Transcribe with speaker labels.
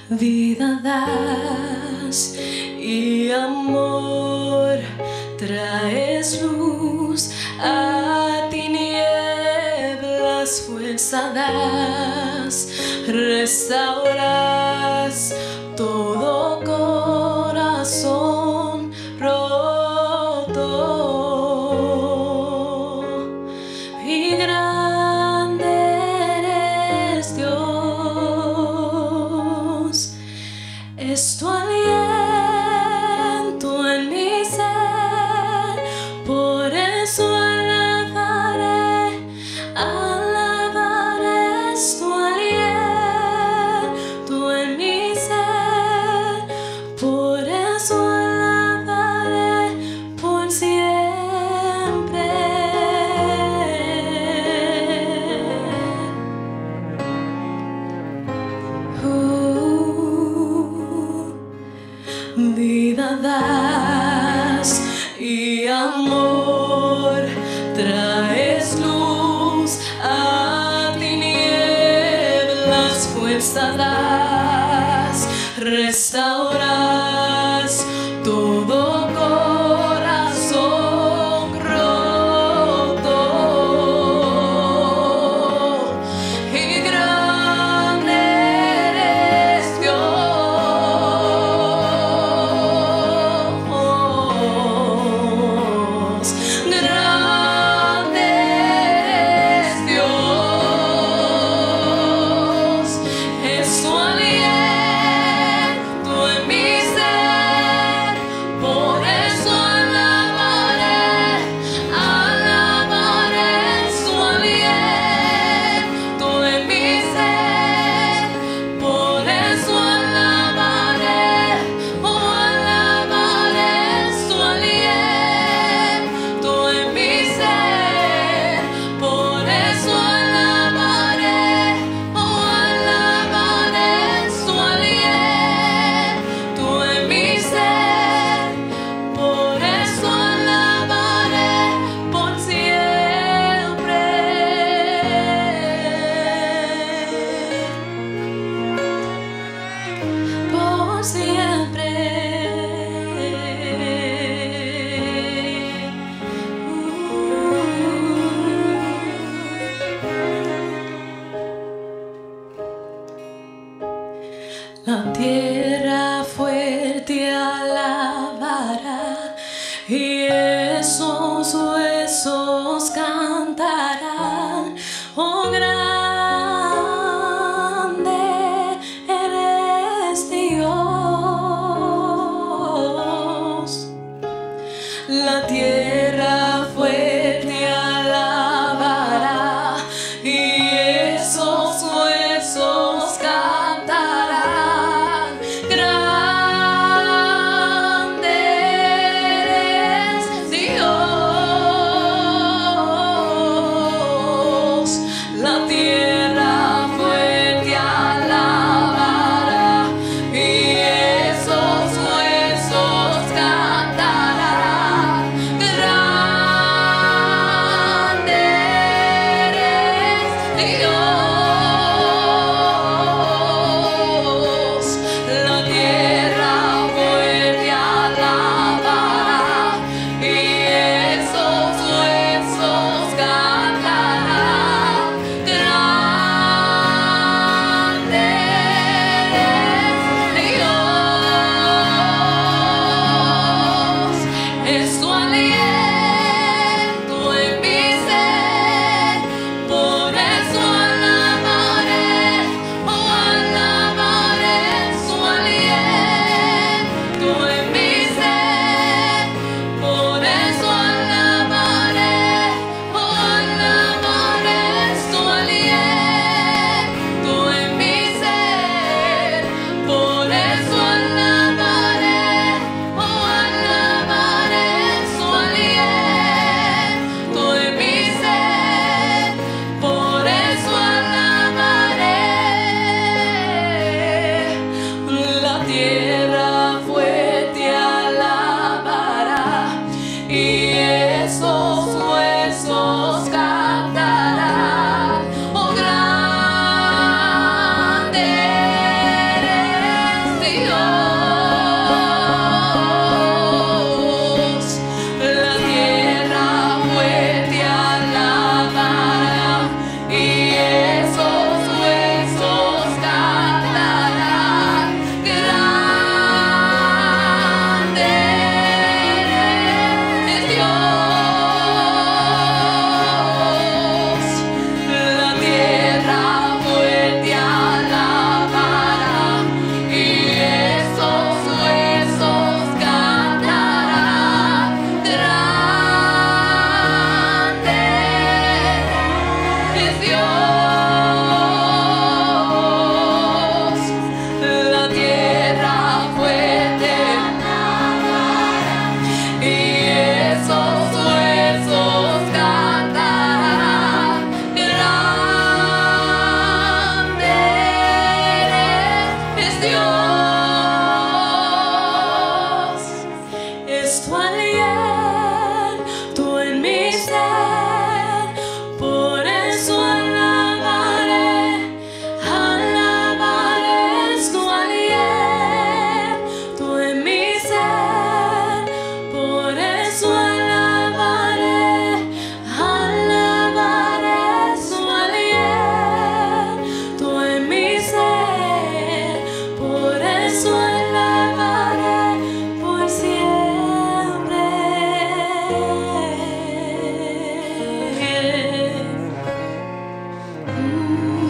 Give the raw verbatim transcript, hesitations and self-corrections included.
Speaker 1: Vida das y amor, traes luz a tinieblas, fuerza das, restauras todo corazón roto. Y grande eres Dios, es tu aliento en mi ser, por eso alabaré, alabaré, es tu aliento en mi ser, por eso alabaré por siempre. Vida das y amor, traes luz a tinieblas, fuerza das, restauras todo corazón roto. Y grande eres Dios, grande eres Dios, es tu aliento en mi ser, por eso alabaré, alabaré, es tu aliento en mi ser, por eso alabaré, oh alabaré, es tu aliento en mi ser, por eso alabaré, oh alabaré, es tu aliento en mi ser, por eso alabaré por siempre. Por siempre. La tierra fuerte alabará y esos huesos cantarán. Oh, grande eres Dios. La tierra fuerte alabará y esos huesos cantarán. Mm.